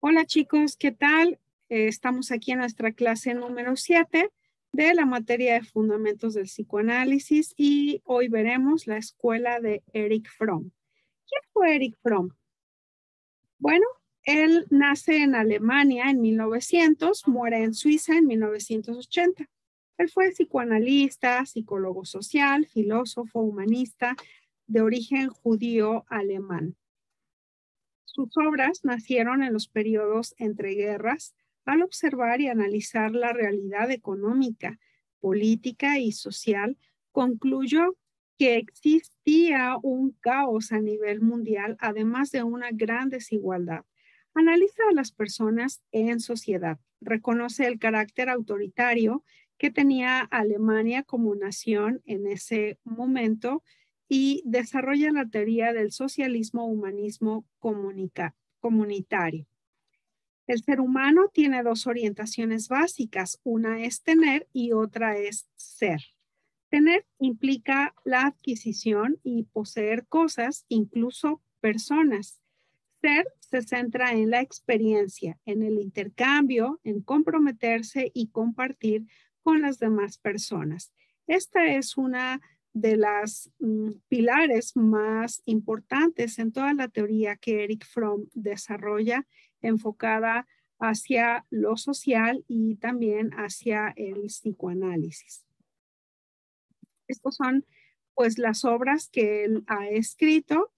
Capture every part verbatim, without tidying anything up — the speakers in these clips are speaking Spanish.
Hola chicos, ¿qué tal? Eh, estamos aquí en nuestra clase número siete de la materia de fundamentos del psicoanálisis y hoy veremos la escuela de Erich Fromm. ¿Quién fue Erich Fromm? Bueno, él nace en Alemania en mil novecientos, muere en Suiza en mil novecientos ochenta. Él fue psicoanalista, psicólogo social, filósofo, humanista de origen judío alemán. Sus obras nacieron en los periodos entre guerras al observar y analizar la realidad económica, política y social. Concluyó que existía un caos a nivel mundial, además de una gran desigualdad. Analiza a las personas en sociedad, reconoce el carácter autoritario que tenía Alemania como nación en ese momento y desarrolla la teoría del socialismo humanismo comunitario. El ser humano tiene dos orientaciones básicas, una es tener y otra es ser. Tener implica la adquisición y poseer cosas, incluso personas. Ser se centra en la experiencia, en el intercambio, en comprometerse y compartir con las demás personas. Esta es una de las mm, pilares más importantes en toda la teoría que Erich Fromm desarrolla, enfocada hacia lo social y también hacia el psicoanálisis. Estas son pues las obras que él ha escrito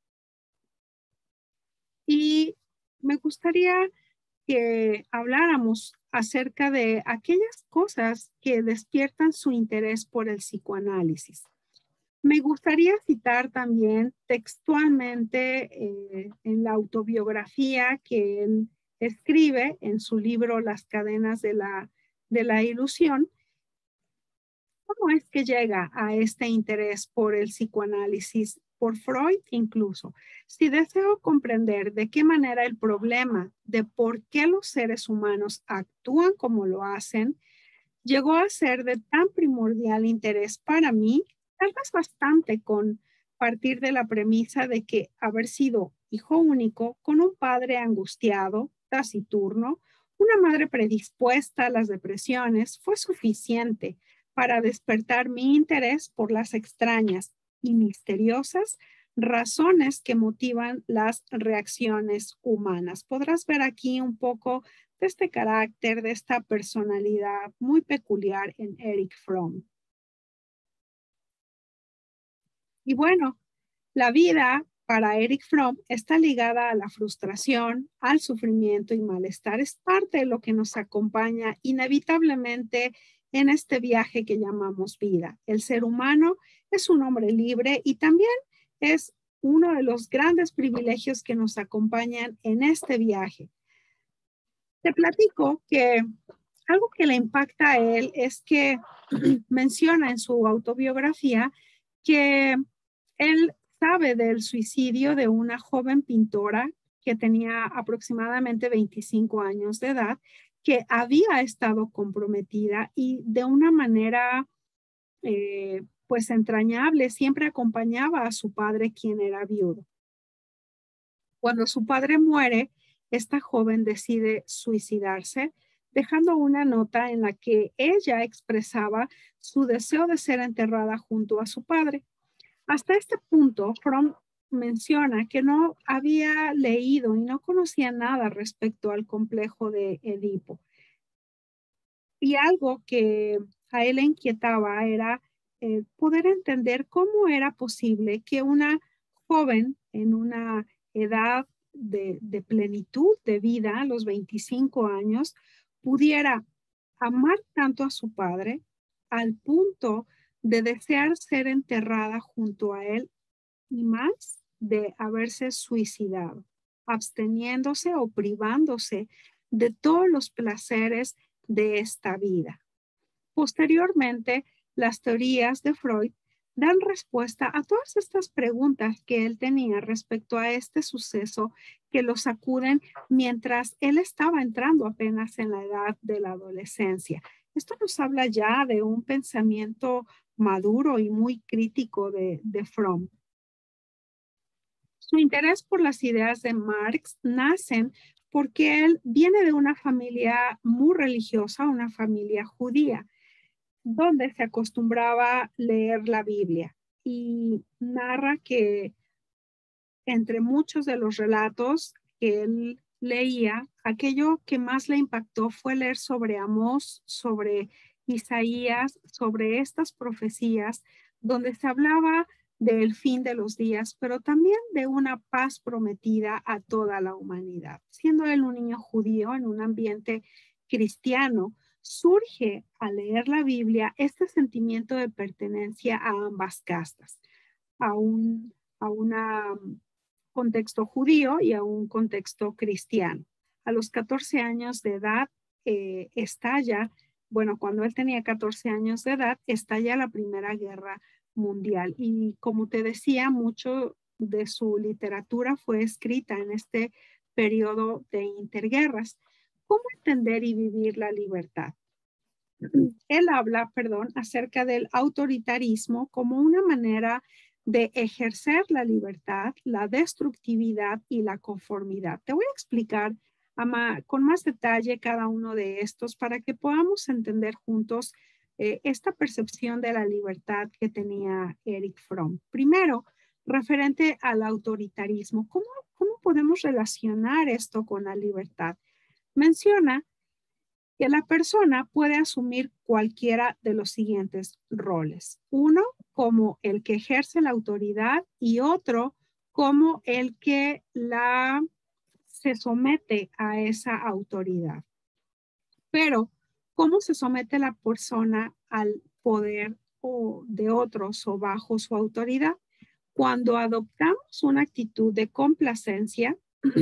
y me gustaría que habláramos acerca de aquellas cosas que despiertan su interés por el psicoanálisis. Me gustaría citar también textualmente eh, en la autobiografía que él escribe en su libro Las cadenas de la, de la ilusión. ¿Cómo es que llega a este interés por el psicoanálisis, por Freud incluso? Si deseo comprender de qué manera el problema de por qué los seres humanos actúan como lo hacen, llegó a ser de tan primordial interés para mí, tal vez bastante con partir de la premisa de que haber sido hijo único, con un padre angustiado, taciturno, una madre predispuesta a las depresiones, fue suficiente para despertar mi interés por las extrañas y misteriosas razones que motivan las reacciones humanas. Podrás ver aquí un poco de este carácter, de esta personalidad muy peculiar en Erich Fromm. Y bueno, la vida para Erich Fromm está ligada a la frustración, al sufrimiento y malestar. Es parte de lo que nos acompaña inevitablemente en este viaje que llamamos vida. El ser humano es un hombre libre y también es uno de los grandes privilegios que nos acompañan en este viaje. Te platico que algo que le impacta a él es que menciona en su autobiografía que él sabe del suicidio de una joven pintora que tenía aproximadamente veinticinco años de edad, que había estado comprometida y de una manera eh, pues entrañable siempre acompañaba a su padre, quien era viudo. Cuando su padre muere, esta joven decide suicidarse, dejando una nota en la que ella expresaba su deseo de ser enterrada junto a su padre. Hasta este punto, Fromm menciona que no había leído y no conocía nada respecto al complejo de Edipo. Y algo que a él le inquietaba era eh, poder entender cómo era posible que una joven en una edad de, de plenitud de vida, a los veinticinco años, pudiera amar tanto a su padre al punto de desear ser enterrada junto a él y más de haberse suicidado, absteniéndose o privándose de todos los placeres de esta vida. Posteriormente, las teorías de Freud dan respuesta a todas estas preguntas que él tenía respecto a este suceso que lo sacuden mientras él estaba entrando apenas en la edad de la adolescencia. Esto nos habla ya de un pensamiento maduro y muy crítico de, de Fromm. Su interés por las ideas de Marx nacen porque él viene de una familia muy religiosa, una familia judía, donde se acostumbraba leer la Biblia y narra que entre muchos de los relatos que él leía, aquello que más le impactó fue leer sobre Amós, sobre Isaías, sobre estas profecías, donde se hablaba del fin de los días, pero también de una paz prometida a toda la humanidad. Siendo él un niño judío en un ambiente cristiano, surge al leer la Biblia este sentimiento de pertenencia a ambas castas, a un, a una contexto judío y a un contexto cristiano. A los catorce años de edad eh, estalla, bueno, cuando él tenía catorce años de edad, estalla la Primera Guerra Mundial. Y como te decía, mucho de su literatura fue escrita en este periodo de interguerras. ¿Cómo entender y vivir la libertad? Él habla, perdón, acerca del autoritarismo como una manera de ejercer la libertad, la destructividad y la conformidad. Te voy a explicar ama, con más detalle cada uno de estos para que podamos entender juntos eh, esta percepción de la libertad que tenía Erich Fromm. Primero, referente al autoritarismo, ¿cómo, cómo podemos relacionar esto con la libertad? Menciona que la persona puede asumir cualquiera de los siguientes roles. Uno, como el que ejerce la autoridad y otro como el que la se somete a esa autoridad. Pero, ¿cómo se somete la persona al poder o de otros o bajo su autoridad? Cuando adoptamos una actitud de complacencia,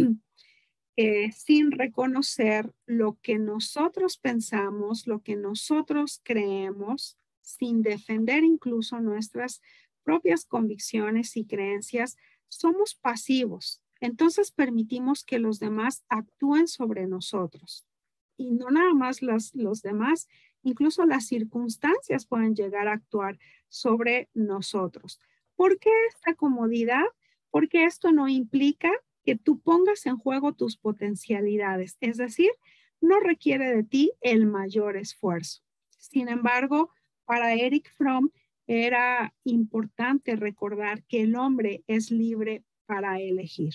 Eh, sin reconocer lo que nosotros pensamos, lo que nosotros creemos, sin defender incluso nuestras propias convicciones y creencias, somos pasivos. Entonces permitimos que los demás actúen sobre nosotros. Y no nada más los, los demás, incluso las circunstancias pueden llegar a actuar sobre nosotros. ¿Por qué esta comodidad? Porque esto no implica que tú pongas en juego tus potencialidades, es decir, no requiere de ti el mayor esfuerzo. Sin embargo, para Erich Fromm era importante recordar que el hombre es libre para elegir.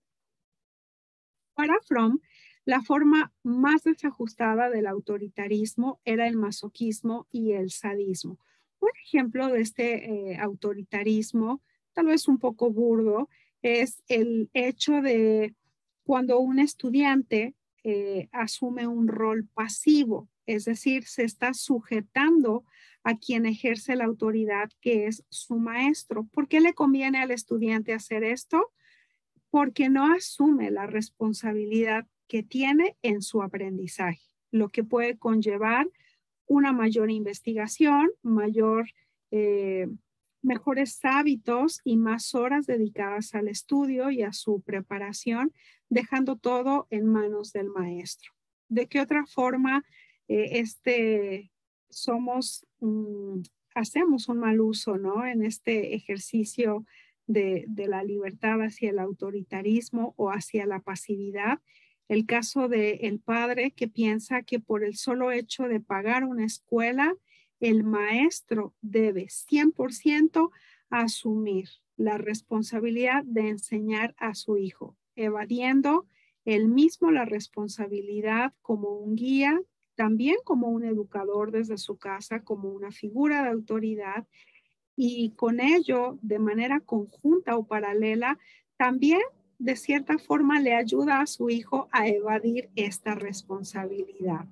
Para Fromm, la forma más desajustada del autoritarismo era el masoquismo y el sadismo. Un ejemplo de este eh, autoritarismo, tal vez un poco burdo, es el hecho de cuando un estudiante eh, asume un rol pasivo, es decir, se está sujetando a quien ejerce la autoridad, que es su maestro. ¿Por qué le conviene al estudiante hacer esto? Porque no asume la responsabilidad que tiene en su aprendizaje, lo que puede conllevar una mayor investigación, mayor, eh, mejores hábitos y más horas dedicadas al estudio y a su preparación, dejando todo en manos del maestro. ¿De qué otra forma eh, este, somos, um, hacemos un mal uso, ¿no? En este ejercicio de, de la libertad hacia el autoritarismo o hacia la pasividad. El caso del el padre que piensa que por el solo hecho de pagar una escuela, el maestro debe cien por ciento asumir la responsabilidad de enseñar a su hijo, evadiendo él mismo la responsabilidad como un guía, también como un educador desde su casa, como una figura de autoridad, y con ello, de manera conjunta o paralela, también de cierta forma le ayuda a su hijo a evadir esta responsabilidad.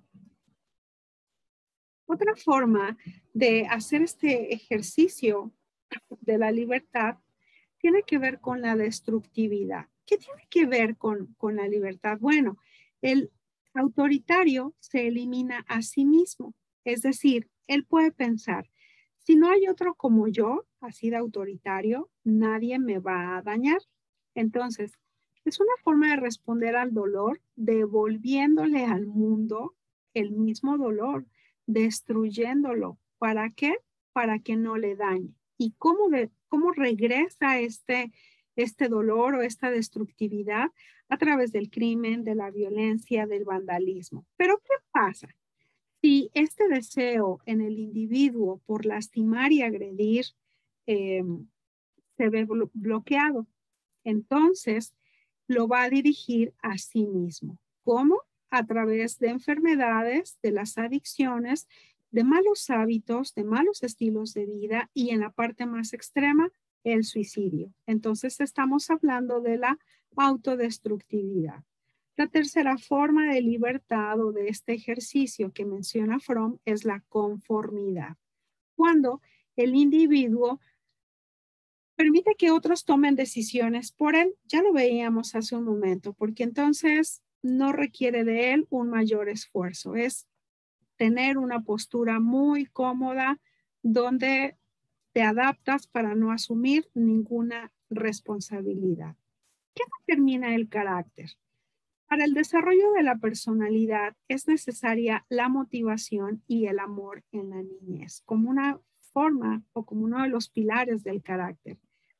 Otra forma de hacer este ejercicio de la libertad tiene que ver con la destructividad. ¿Qué tiene que ver con, con la libertad? Bueno, el autoritario se elimina a sí mismo, es decir, él puede pensar, si no hay otro como yo, así de autoritario, nadie me va a dañar. Entonces, es una forma de responder al dolor, devolviéndole al mundo el mismo dolor, destruyéndolo. ¿Para qué? Para que no le dañe. ¿Y cómo, de, cómo regresa este, este dolor o esta destructividad a través del crimen, de la violencia, del vandalismo. Pero ¿qué pasa? Si este deseo en el individuo por lastimar y agredir eh, se ve blo bloqueado, entonces lo va a dirigir a sí mismo. ¿Cómo? A través de enfermedades, de las adicciones, de malos hábitos, de malos estilos de vida y en la parte más extrema, el suicidio. Entonces estamos hablando de la autodestructividad. La tercera forma de libertad o de este ejercicio que menciona Fromm es la conformidad. Cuando el individuo permite que otros tomen decisiones por él, ya lo veíamos hace un momento, porque entonces no requiere de él un mayor esfuerzo. Es tener una postura muy cómoda donde te adaptas para no asumir ninguna responsabilidad. ¿Qué determina el carácter? Para el desarrollo de la personalidad es necesaria la motivación y el amor en la niñez, como una forma o como uno de los pilares del carácter.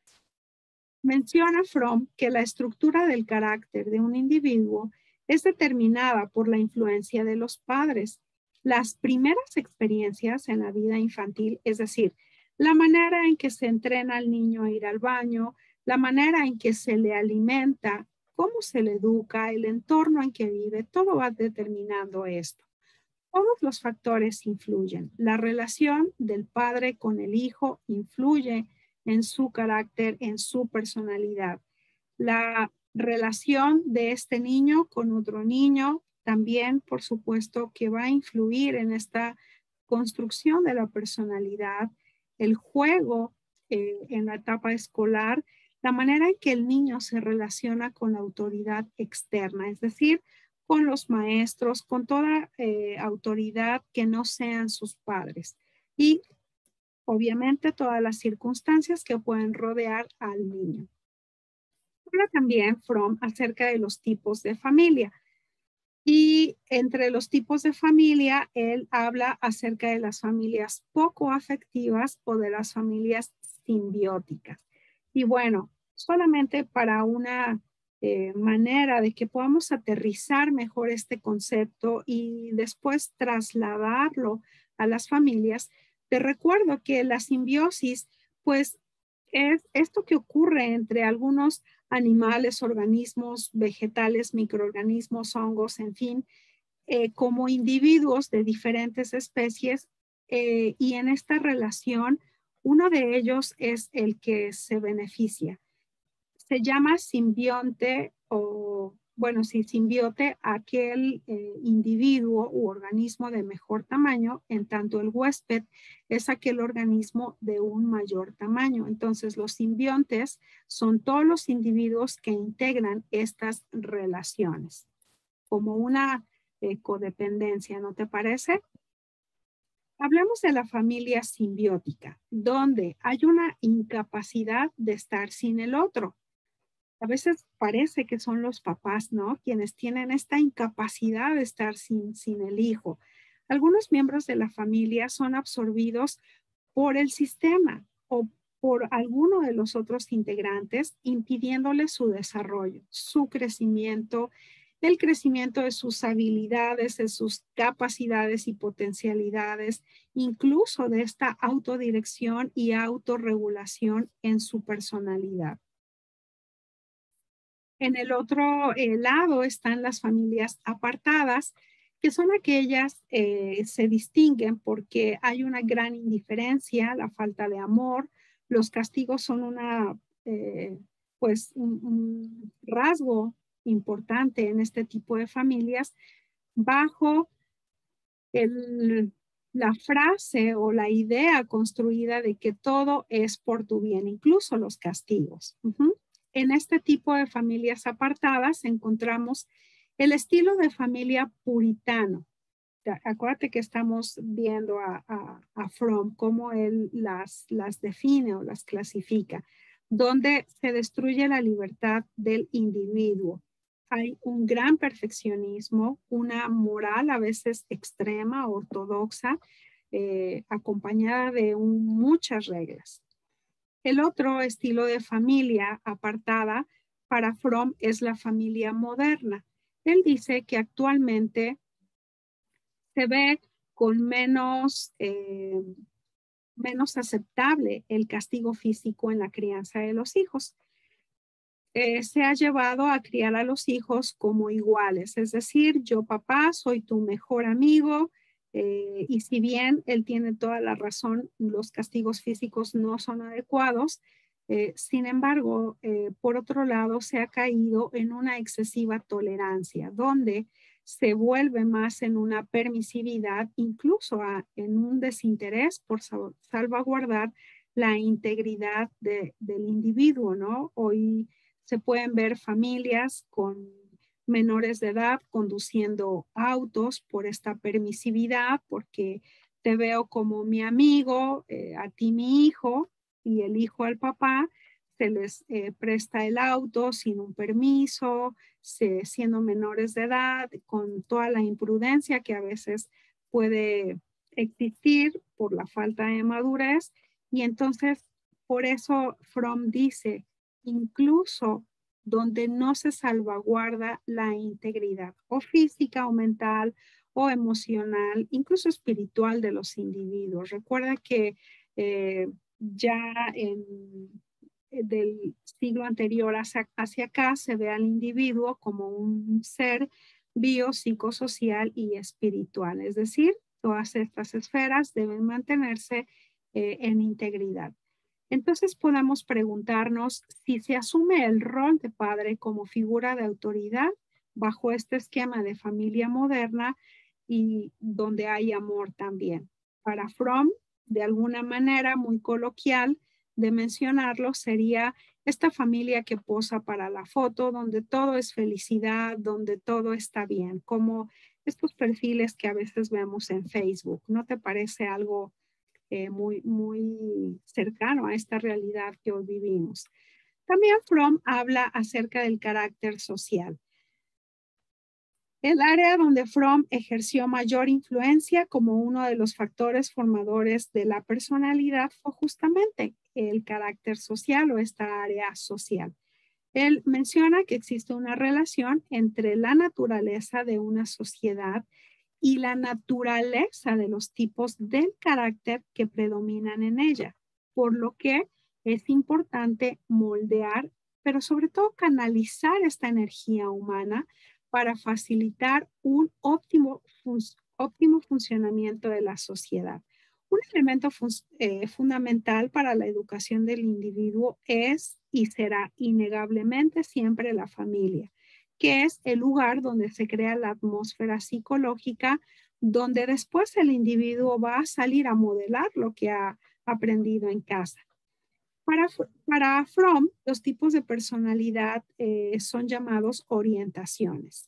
Menciona Fromm que la estructura del carácter de un individuo es determinada por la influencia de los padres. Las primeras experiencias en la vida infantil, es decir, la manera en que se entrena al niño a ir al baño, la manera en que se le alimenta, cómo se le educa, el entorno en que vive, todo va determinando esto. Todos los factores influyen. La relación del padre con el hijo influye en su carácter, en su personalidad. La relación de este niño con otro niño también, por supuesto, que va a influir en esta construcción de la personalidad, el juego eh, en la etapa escolar, la manera en que el niño se relaciona con la autoridad externa, es decir, con los maestros, con toda eh, autoridad que no sean sus padres. Y obviamente todas las circunstancias que pueden rodear al niño. Habla también Fromm acerca de los tipos de familia. Y entre los tipos de familia, él habla acerca de las familias poco afectivas o de las familias simbióticas. Y bueno, solamente para una eh, manera de que podamos aterrizar mejor este concepto y después trasladarlo a las familias, te recuerdo que la simbiosis, pues, es esto que ocurre entre algunos animales, organismos, vegetales, microorganismos, hongos, en fin, eh, como individuos de diferentes especies eh, y en esta relación uno de ellos es el que se beneficia. Se llama simbionte o, bueno, sí, simbiote aquel eh, individuo u organismo de mejor tamaño, en tanto el huésped es aquel organismo de un mayor tamaño. Entonces, los simbiontes son todos los individuos que integran estas relaciones, como una eh, codependencia, ¿no te parece? Hablemos de la familia simbiótica, donde hay una incapacidad de estar sin el otro. A veces parece que son los papás, ¿no? Quienes tienen esta incapacidad de estar sin, sin el hijo. Algunos miembros de la familia son absorbidos por el sistema o por alguno de los otros integrantes, impidiéndole su desarrollo, su crecimiento, el crecimiento de sus habilidades, de sus capacidades y potencialidades, incluso de esta autodirección y autorregulación en su personalidad. En el otro eh, lado están las familias apartadas, que son aquellas que eh, se distinguen porque hay una gran indiferencia, la falta de amor, los castigos son una, eh, pues un, un rasgo importante en este tipo de familias, bajo el, la frase o la idea construida de que todo es por tu bien, incluso los castigos. Uh-huh. En este tipo de familias apartadas encontramos el estilo de familia puritano. Acuérdate que estamos viendo a, a, a Fromm, cómo él las, las define o las clasifica, donde se destruye la libertad del individuo. Hay un gran perfeccionismo, una moral a veces extrema, ortodoxa, eh, acompañada de un, muchas reglas. El otro estilo de familia apartada para Fromm es la familia moderna. Él dice que actualmente se ve con menos, eh, menos aceptable el castigo físico en la crianza de los hijos. Eh, se ha llevado a criar a los hijos como iguales, es decir, yo papá soy tu mejor amigo, eh, y si bien él tiene toda la razón, los castigos físicos no son adecuados. Eh, sin embargo, eh, por otro lado, se ha caído en una excesiva tolerancia, donde se vuelve más en una permisividad, incluso a, en un desinterés por salvaguardar la integridad de, del individuo, ¿no? Hoy se pueden ver familias con menores de edad conduciendo autos por esta permisividad, porque te veo como mi amigo, eh, a ti mi hijo, y el hijo al papá, se les eh, presta el auto sin un permiso, se, siendo menores de edad, con toda la imprudencia que a veces puede existir por la falta de madurez. Y entonces, por eso Fromm dice, incluso donde no se salvaguarda la integridad o física o mental o emocional, incluso espiritual de los individuos. Recuerda que eh, ya en, del siglo anterior hacia, hacia acá se ve al individuo como un ser biopsicosocial y espiritual, es decir, todas estas esferas deben mantenerse eh, en integridad. Entonces podemos preguntarnos si se asume el rol de padre como figura de autoridad bajo este esquema de familia moderna y donde hay amor también. Para Fromm, de alguna manera muy coloquial de mencionarlo, sería esta familia que posa para la foto, donde todo es felicidad, donde todo está bien, como estos perfiles que a veces vemos en Facebook. ¿No te parece algo Eh, muy, muy cercano a esta realidad que hoy vivimos? También Fromm habla acerca del carácter social. El área donde Fromm ejerció mayor influencia como uno de los factores formadores de la personalidad fue justamente el carácter social o esta área social. Él menciona que existe una relación entre la naturaleza de una sociedad y la naturaleza de los tipos del carácter que predominan en ella, por lo que es importante moldear, pero sobre todo canalizar esta energía humana para facilitar un óptimo, fun óptimo funcionamiento de la sociedad. Un elemento fun eh, fundamental para la educación del individuo es y será innegablemente siempre la familia, que es el lugar donde se crea la atmósfera psicológica, donde después el individuo va a salir a modelar lo que ha aprendido en casa. Para, para Fromm, los tipos de personalidad eh, son llamados orientaciones.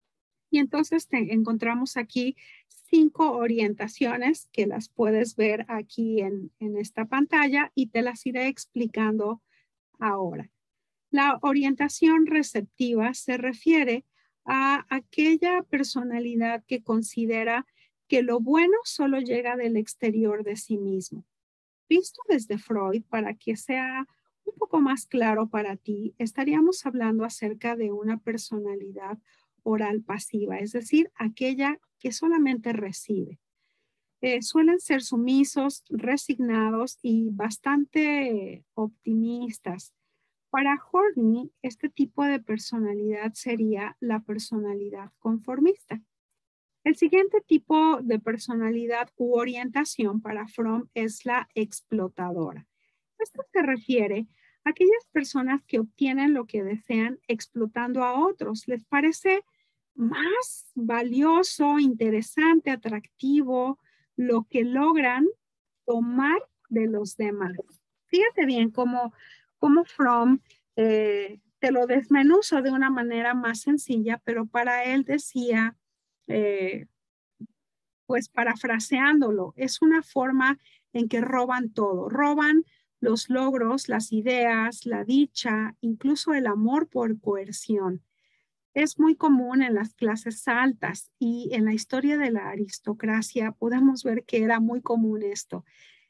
Y entonces te, encontramos aquí cinco orientaciones que las puedes ver aquí en, en esta pantalla y te las iré explicando ahora. La orientación receptiva se refiere a aquella personalidad que considera que lo bueno solo llega del exterior de sí mismo. Visto desde Freud, para que sea un poco más claro para ti, estaríamos hablando acerca de una personalidad oral pasiva, es decir, aquella que solamente recibe. Eh, suelen ser sumisos, resignados y bastante optimistas. Para Horney, este tipo de personalidad sería la personalidad conformista. El siguiente tipo de personalidad u orientación para Fromm es la explotadora. Esto se refiere a aquellas personas que obtienen lo que desean explotando a otros. Les parece más valioso, interesante, atractivo lo que logran tomar de los demás. Fíjate bien cómo, cómo Fromm eh, te lo desmenuzo de una manera más sencilla, pero para él decía, eh, pues parafraseándolo, es una forma en que roban todo, roban los logros, las ideas, la dicha, incluso el amor por coerción. Es muy común en las clases altas y en la historia de la aristocracia podemos ver que era muy común esto.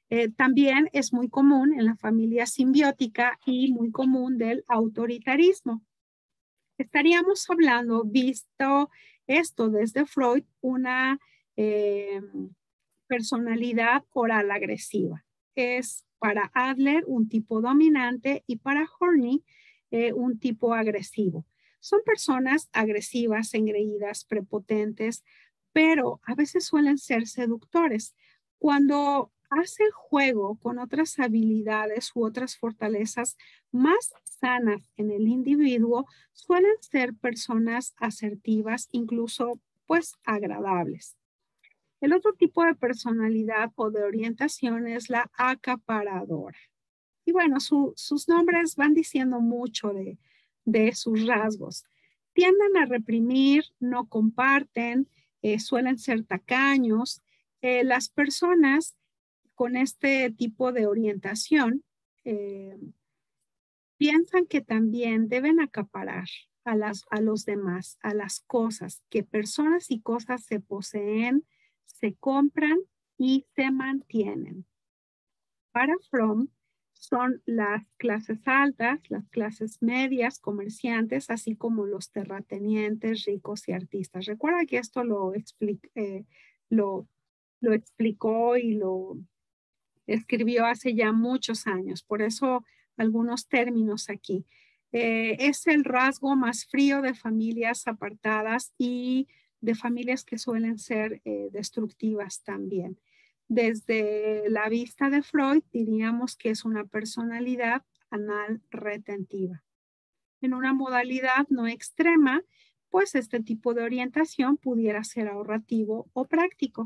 Eh, también es muy común en la familia simbiótica y muy común del autoritarismo. Estaríamos hablando, visto esto desde Freud, una eh, personalidad oral agresiva. Es para Adler un tipo dominante y para Horney eh, un tipo agresivo. Son personas agresivas, engreídas, prepotentes, pero a veces suelen ser seductores. Cuando hacen juego con otras habilidades u otras fortalezas más sanas en el individuo, suelen ser personas asertivas, incluso pues agradables. El otro tipo de personalidad o de orientación es la acaparadora. Y bueno, su, sus nombres van diciendo mucho de, de sus rasgos. Tienden a reprimir, no comparten, eh, suelen ser tacaños. Eh, las personas con este tipo de orientación eh, piensan que también deben acaparar a, las, a los demás, a las cosas, que personas y cosas se poseen, se compran y se mantienen. Para Fromm son las clases altas, las clases medias, comerciantes, así como los terratenientes, ricos y artistas. Recuerda que esto lo, expli eh, lo, lo explicó y lo escribió hace ya muchos años, por eso algunos términos aquí. Eh, es el rasgo más frío de familias apartadas y de familias que suelen ser eh, destructivas también. Desde la vista de Freud, diríamos que es una personalidad anal retentiva. En una modalidad no extrema, pues este tipo de orientación pudiera ser ahorrativo o práctico.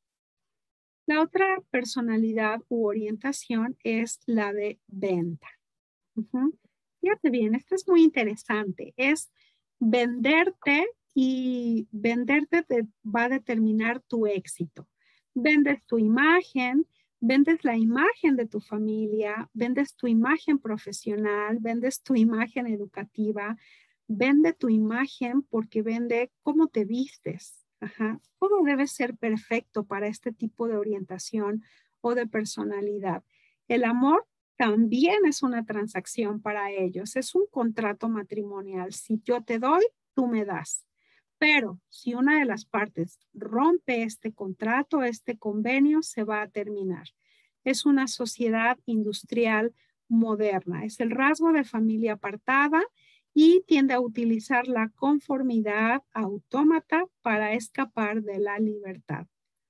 La otra personalidad u orientación es la de venta. Uh-huh. Fíjate bien, esto es muy interesante. Es venderte y venderte te va a determinar tu éxito. Vendes tu imagen, vendes la imagen de tu familia, vendes tu imagen profesional, vendes tu imagen educativa, vende tu imagen porque vende cómo te vistes. Ajá. Todo debe ser perfecto para este tipo de orientación o de personalidad. El amor también es una transacción para ellos, es un contrato matrimonial. Si yo te doy, tú me das. Pero si una de las partes rompe este contrato, este convenio, se va a terminar. Es una sociedad industrial moderna, es el rasgo de familia apartada y tiende a utilizar la conformidad autómata para escapar de la libertad.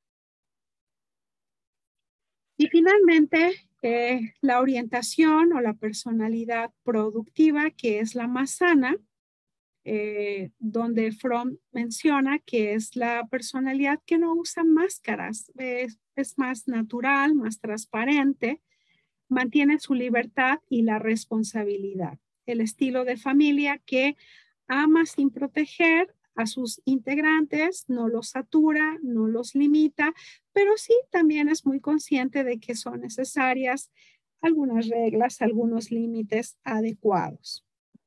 Y finalmente, eh, la orientación o la personalidad productiva, que es la más sana, eh, donde Fromm menciona que es la personalidad que no usa máscaras, es, es más natural, más transparente, mantiene su libertad y la responsabilidad. El estilo de familia que ama sin proteger a sus integrantes, no los satura, no los limita, pero sí también es muy consciente de que son necesarias algunas reglas, algunos límites adecuados.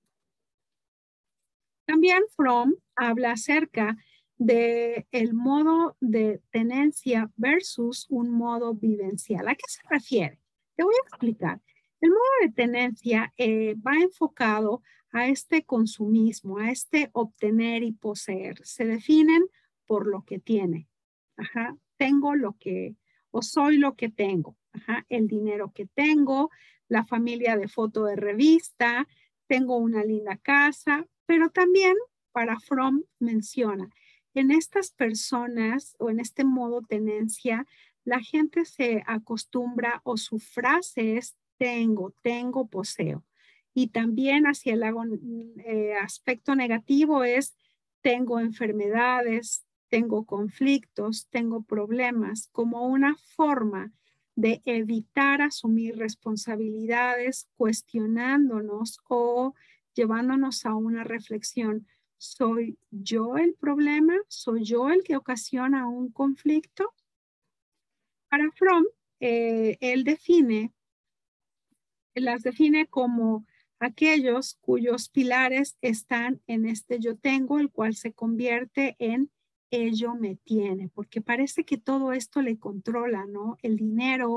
También Fromm habla acerca de el modo de tenencia versus un modo vivencial. ¿A qué se refiere? Te voy a explicar. El modo de tenencia eh, va enfocado a este consumismo, a este obtener y poseer. Se definen por lo que tiene. Ajá, tengo lo que, o soy lo que tengo. Ajá, el dinero que tengo, la familia de foto de revista, tengo una linda casa, pero también para Fromm menciona, en estas personas o en este modo tenencia, la gente se acostumbra o su frase es tengo, tengo, poseo. Y también hacia el eh, aspecto negativo es tengo enfermedades, tengo conflictos, tengo problemas, como una forma de evitar asumir responsabilidades, cuestionándonos o llevándonos a una reflexión. ¿Soy yo el problema? ¿Soy yo el que ocasiona un conflicto? Para Fromm, eh, él define, las define como aquellos cuyos pilares están en este yo tengo, el cual se convierte en ello me tiene, porque parece que todo esto le controla, ¿no? El dinero,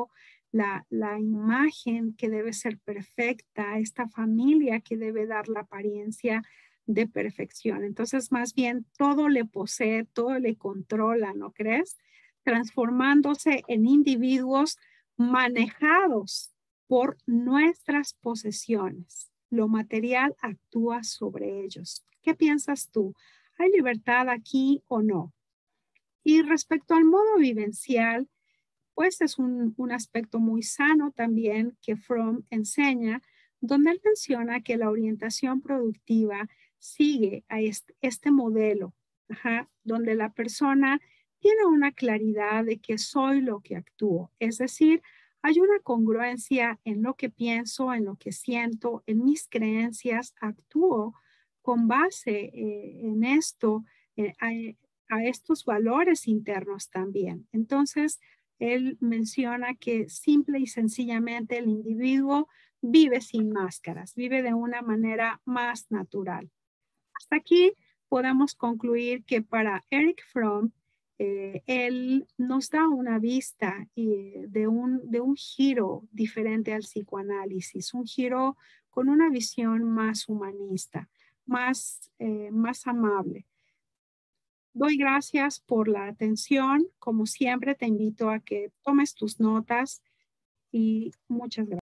la, la imagen que debe ser perfecta, esta familia que debe dar la apariencia de perfección. Entonces, más bien, todo le posee, todo le controla, ¿no crees? Transformándose en individuos manejados por nuestras posesiones. Lo material actúa sobre ellos. ¿Qué piensas tú? ¿Hay libertad aquí o no? Y respecto al modo vivencial, pues es un, un aspecto muy sano también que Fromm enseña, donde él menciona que la orientación productiva sigue a este, este modelo, ajá, donde la persona tiene una claridad de que soy lo que actúo. Es decir, hay una congruencia en lo que pienso, en lo que siento, en mis creencias, actúo con base eh, en esto, eh, a, a estos valores internos también. Entonces, él menciona que simple y sencillamente el individuo vive sin máscaras, vive de una manera más natural. Hasta aquí podemos concluir que para Eric Fromm, eh, él nos da una vista eh, de, un, de un giro diferente al psicoanálisis, un giro con una visión más humanista, más, eh, más amable. Doy gracias por la atención. Como siempre, te invito a que tomes tus notas y muchas gracias.